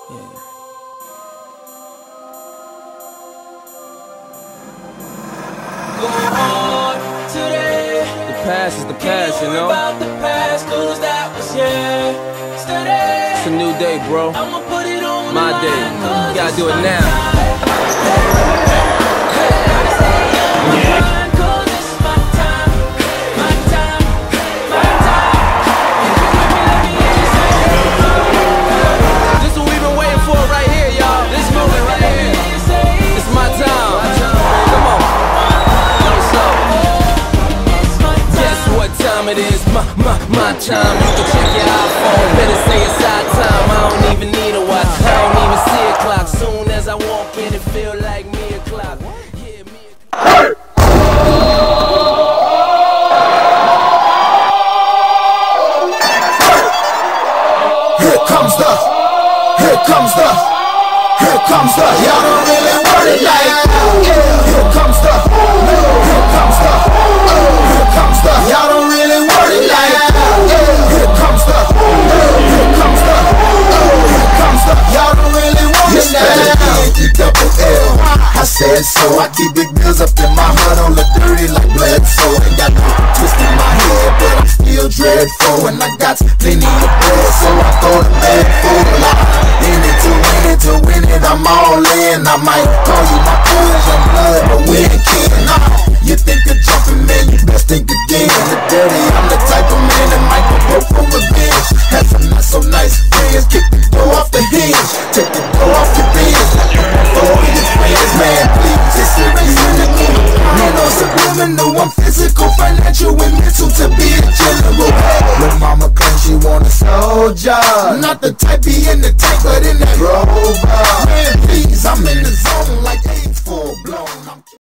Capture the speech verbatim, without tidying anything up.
Yeah. Go hard today. The past is the past, you know. About the past, 'cause that was yesterday. It's a new day, bro. I'ma put it on My day. You gotta do it now. This is what we've been waiting for right here, y'all. This moment right here. It's my time. Come on. Guess what time it is? My, my, my time. You can check your iPhone. Better say it's our time. I don't even need a watch. I don't even see a clock. Soon as I walk in, it feel like me o'clock. Yeah, me o'clock. Here comes the, here comes the, here comes the, y'all don't really want it like that. Here comes the, here comes the, here comes the, y'all don't really want it like that. Here comes the, here comes the, here comes the, y'all don't really want it like that. Double L, I said so. I keep big bills up in my heart on the dirty like blood. So ain't got no twist in my head, but I'm still dreadful, and I got plenty of bread, so I go to bed full of in it to win it to win it. I'm all in. I might call you my cousin, young blood, but we ain't kidding. Nah, you think of jumping, man? You best think again. The dirty, I'm the type of man that might go broke for revenge. Have some not so nice friends, kick the door off the hinge, take the door off your bins. For your friends, man, please, it's serious cynical. Man on subliminal, I'm physical, financial, and mental to be a general. When mama claims she want a soldier, not the type be in the tank, but in that rover. Man,